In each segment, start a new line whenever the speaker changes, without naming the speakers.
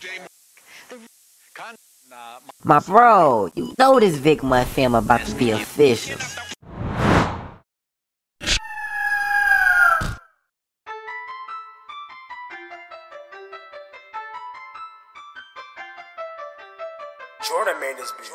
My bro, you know this Vic Mud fam about to be official.
Jordan made this beat.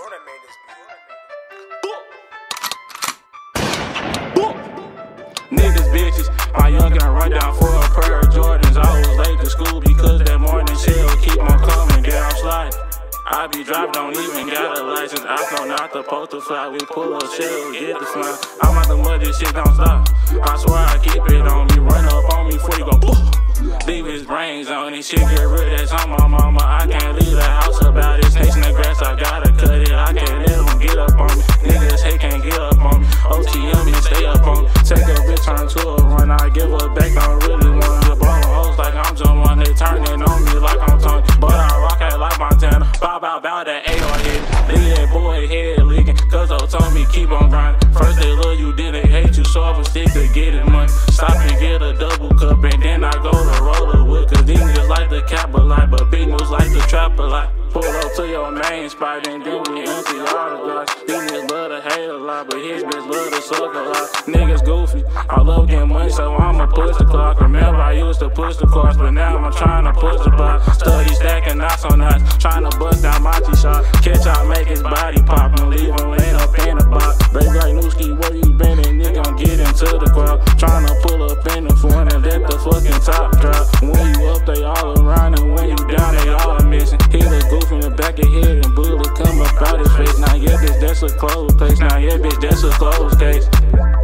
Niggas bitches, my youngin' run down for a pair of Jordans. I was late to school because that morning shell keep on coming, yeah, I'm sliding. I be driving, don't even got a license. I know not supposed to fly, we pull up shell, get the fly. I'm out the mud, this shit don't stop. I swear I keep it on me, run up on me before you go poof. Leave his brains on this shit, get rid of that on my mama. I can't leave the house about it, snakes in the grass, I gotta cut it. I can't let them get up on me, niggas hate can't get up on me. OTM and stay up on me, take a bitch turn to a run. I give her back, don't really want to blow hoes like I'm just one. They turning on me like I'm Tony, but I rock out like Montana. Bow that AR hit, leave that boy head leaking, cause they told me keep on grinding. First they love you, then they hate you, so I was stick to getting money. Stop and get a double cup, and then I go to roller with, cause these niggas like the cap a lot, but big moves like the trap a lot. Pull up to your main spot, and then we empty all the glass. These niggas love to hate a lot, but his bitch love to suck a lot. Niggas goofy, I love getting money, so I'ma push the clock. Remember I used to push the cars, but now I'm trying to push the block. Study stacking knots on knots, trying to bust down my T-shot. Catch out, make his body pop, and leave him laying up in the box. Baby like Nooski, where you been, and nigga gon' get into the crowd. Trying to pull up in the front and let the fucking top drop. When you up, they all around, and when you down, they all missing. Hit a goof in the back of your head, and bullet come up out his face. Now yeah, bitch, that's a closed case. Now yeah, bitch, that's a closed case.